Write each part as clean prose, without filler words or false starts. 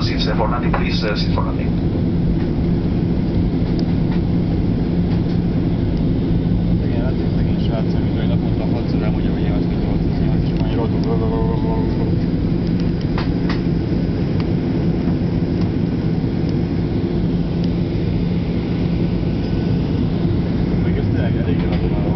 inclusive, say for landing, please sit for landing. Szegény srác, amikor naponta 6-szor elmondja, hogy 8-8 és majd rodog. Meg ezt elég eladom.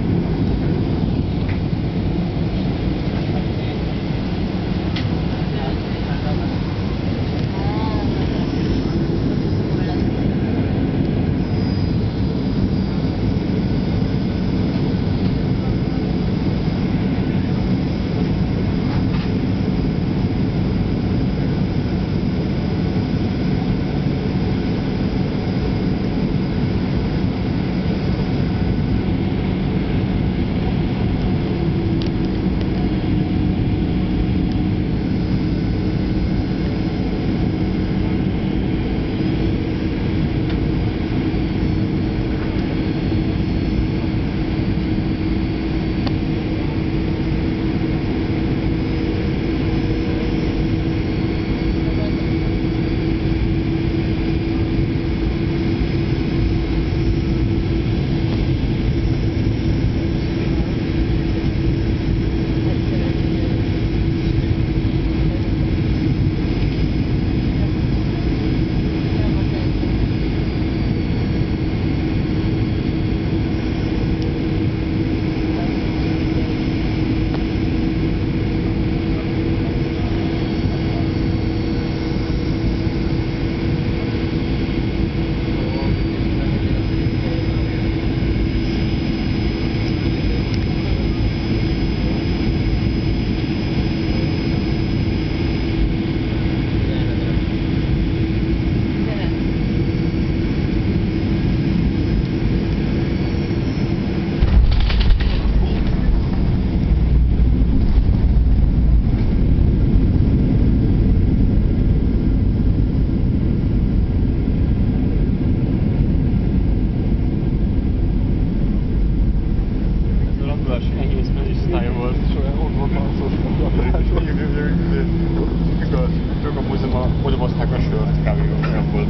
Odobozták a sört, kávé olyan volt.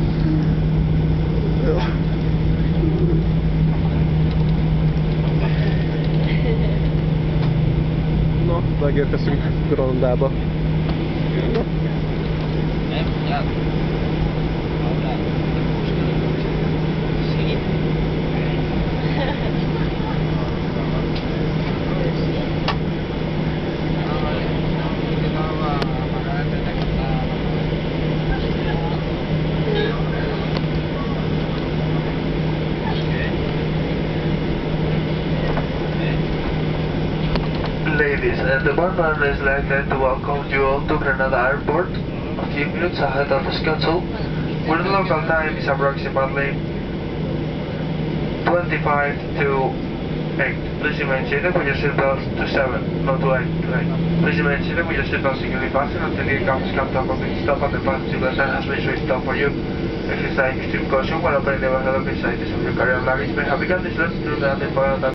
Na, megérkezünk Granadába. Ladies and gentlemen, is like to welcome you all to Granada Airport. A few minutes ahead of schedule, where the local time is approximately 25 to 8. Please remain seated with your seatbelts to 7, not to 8. Please remain seated with your seatbelts securely fastened until the aircraft comes to a complete stop and the passenger sign has been switched off for you. Exercise extreme caution when opening the overhead of inside this of your carry-on luggage may have begun this lesson through the